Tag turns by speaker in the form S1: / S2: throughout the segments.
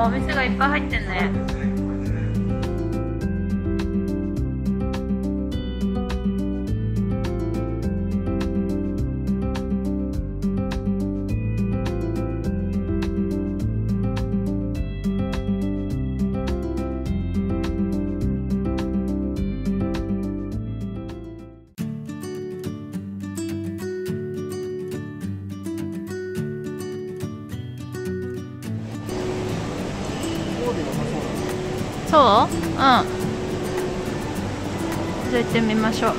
S1: お店がいっぱい入ってんね。そう？うん。じゃあ行ってみましょう。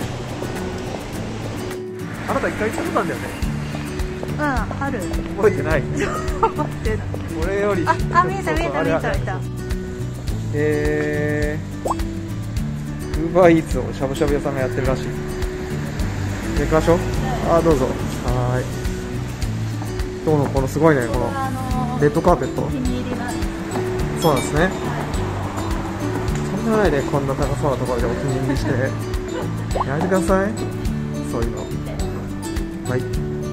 S2: あなた一回行ったことあるんだよね。
S1: うん、春。
S2: 覚えてない。俺より。
S1: 見えた見えた見えた見えた。
S2: ウーバーイーツをしゃぶしゃぶ屋さんがやってるらしい。行きましょう。どうぞ。はい。今日のこのすごいね、このレッドカーペット。そうなんですね。とんでもないね、こんな高そうなところでお気に入りしてやめてください、そういうの。はい。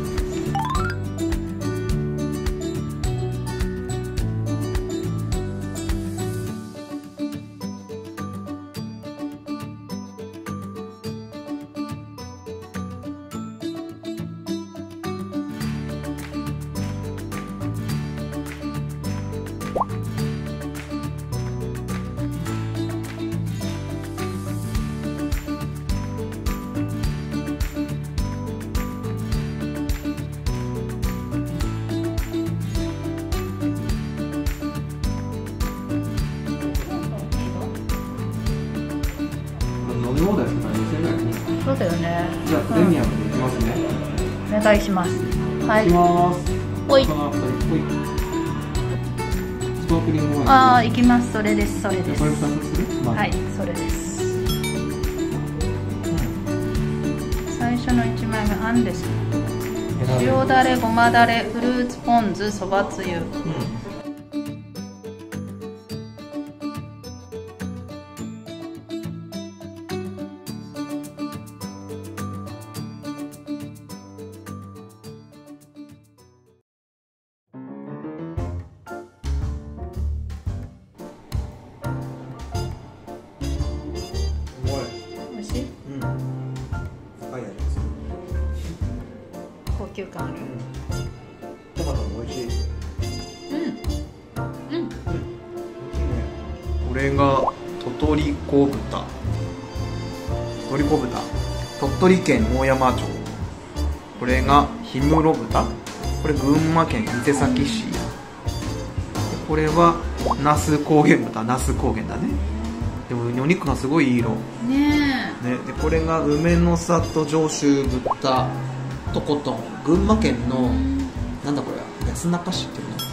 S2: 飲み放題ですから2000円ぐらいですね。
S1: そうだよね。
S2: じゃあプレミアムでいきますね。
S1: お願いします。はい。
S2: いきます。
S1: おい。
S2: スパークリングワイン。
S1: 行きます。それです。それです。
S2: これ2つする？
S1: はい、それです。最初の1枚目何ですか？塩だれ、ごまだれ、フルーツポン酢、そばつゆ。美味しい？
S2: 高い味です。
S1: 高級感ある。
S2: トマトも美味しい。これが鳥取子豚。鳥取子豚。鳥取県大山町。これが氷室豚。これ群馬県伊勢崎市。これは那須高原豚。那須高原だね。でもお肉がすごいいい色。
S1: ね
S2: でこれが梅の里上州豚とコトン。群馬県のなんだこれ、安中市っていうの。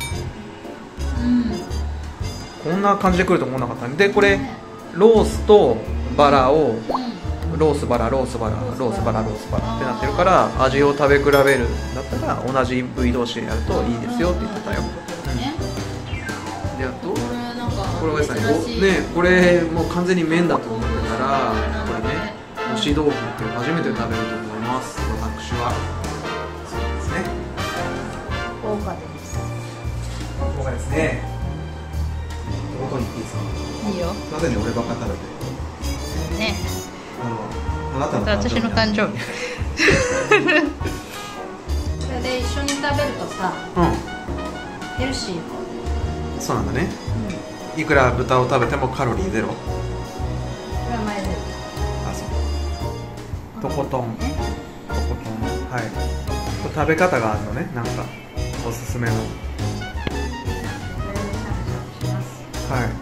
S2: こんな感じで来ると思わなかったんで、これロースとバラをロースバラロースバラロースバラロースバラってなってるから、味を食べ比べるんだったら同じ部位同士でやるといいですよって言ってたよ。であとこれはですね、これもう完全に麺だと思ってたら、これね蒸し豆腐っていう初めて食べると思います、私は。そうですね、
S1: 豪華です。
S2: 豪華ですね。どこに行っていいですか？
S1: いいよ。
S2: なぜね、俺ばっか食べて
S1: ね。
S2: あなたの
S1: 私の誕生日。それで一緒に食べるとさ、ヘルシー。
S2: そうなんだね。いくら豚を食べてもカロリーゼロ。
S1: これは前で。
S2: あ、そう。とことん。とことん。はい。これ食べ方があるのね、なんかおすすめの。はい。はい。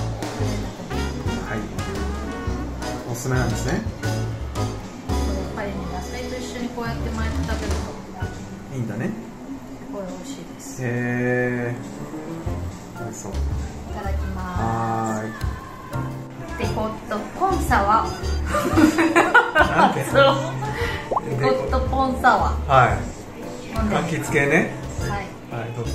S2: おすすめなんですね。
S1: これやっぱりね、野菜と一緒にこうやって巻いて食べると
S2: いいんだね。
S1: これ美味しいです。
S2: へえ。美味しそう。
S1: いただきます。
S2: はーい。
S1: デコットポンサワ。
S2: なんて。
S1: そう。デコットポンサワ。
S2: はい。
S1: 飲んで。
S2: 柑橘系ね。
S1: はい。
S2: はい、どうぞ。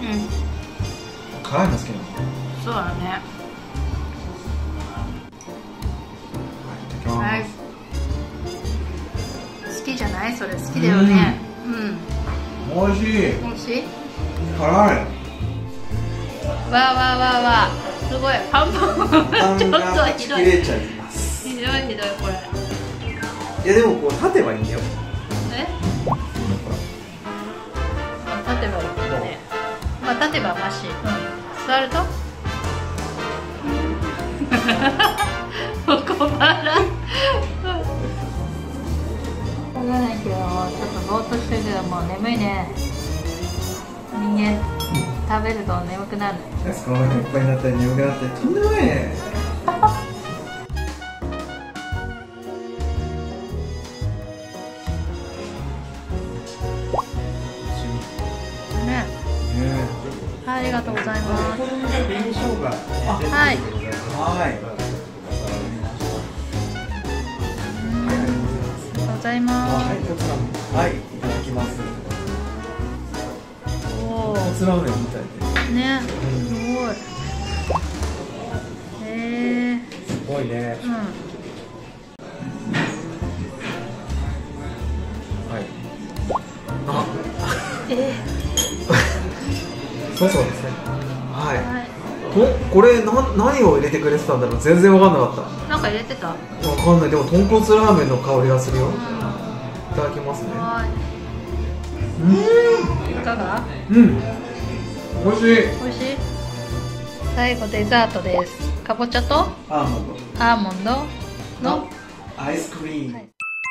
S2: 辛いの好きなの？
S1: そうだね。
S2: はい、
S1: 好きじゃない？それ好きだよね。
S2: 美味しい。
S1: 美味しい？
S2: 辛い。
S1: わーわーわーわー、すごいパンパンちょっとひどい。
S2: 切れちゃいます。
S1: ひどいひどいこれ。
S2: いやでもこう立てばいいんだよ。
S1: 立てばいいけどね。まあ立てばマシ。座ると？困らん。わからないけど、ちょっとぼーっとしてるけど、もう眠いね。人間食べると眠くなる。
S2: この中いっぱいになったり眠くなったりとんでもないね。
S1: ありがとうございます。はい。
S2: はい。
S1: ありがとうございます。
S2: はい、こちらも。はい、いただきます。
S1: おお。
S2: こちらもみたいで。
S1: ね。すごい。
S2: すごいね。はい。あ。そうですね。はい。これ何を入れてくれてたんだろう。全然わかんなかった。
S1: なんか入れてた？わ
S2: かんない。でも豚骨ラーメンの香りがするよ。いただきますね。
S1: いかが？
S2: 美味しい。
S1: 美味しい。最後デザートです。かぼちゃと
S2: アーモンド
S1: の
S2: アイスクリーム。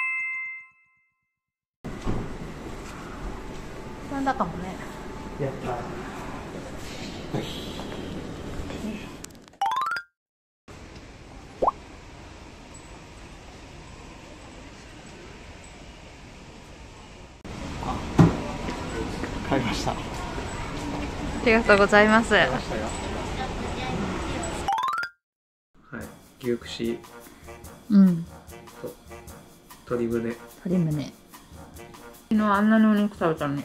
S1: なんだかもね。
S2: やった。買いました。あ
S1: りがとうございます。はい、
S2: 牛串。鶏胸。
S1: 昨日あんなにお肉食べたのに。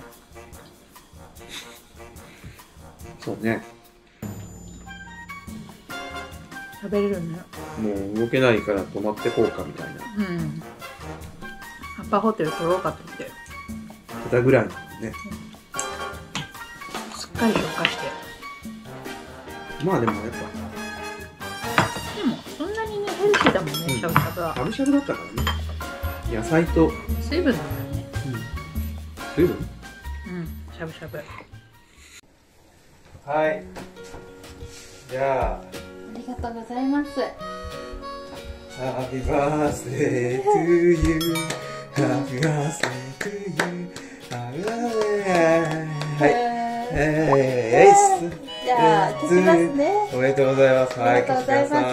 S2: そうね。
S1: 食べれるね。
S2: もう動けないから泊まってこうかみたいな。
S1: アパホテル取ろうかって言って。
S2: たぐらいなのね。
S1: すっかり消化して。
S2: まあでもやっぱ。
S1: でもそんなにねヘルシーだもんね、しゃぶしゃぶは。
S2: しゃぶしゃぶだったからね。野菜と
S1: 水分だからね。
S2: 水分？
S1: しゃぶしゃぶ。
S2: はい。じゃあ。
S1: ありがとうございます。
S2: Happy birthday to you. Happy birthday to you. Happy birthday. はい。
S1: じゃあ、消しますね。
S2: おめでとうございます。はい、
S1: ありがとうございます。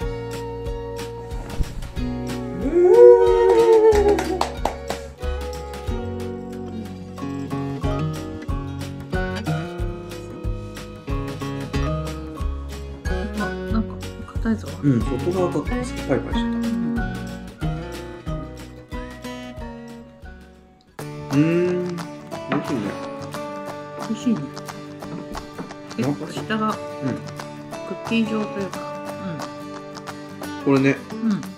S1: なんか硬いぞ。
S2: 外側がパイパイしてた。美味しいね。
S1: 美味しいね。結構下がクッキー状というか。
S2: これね。